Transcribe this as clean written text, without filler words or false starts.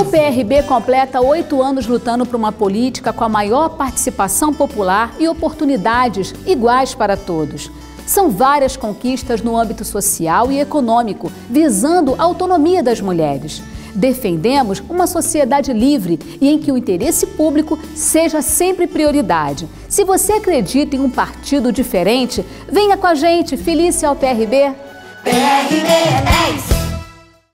PRB completa 8 anos lutando por uma política com a maior participação popular e oportunidades iguais para todos. São várias conquistas no âmbito social e econômico, visando a autonomia das mulheres. Defendemos uma sociedade livre e em que o interesse público seja sempre prioridade. Se você acredita em um partido diferente, venha com a gente, filice ao PRB. PRB é 10!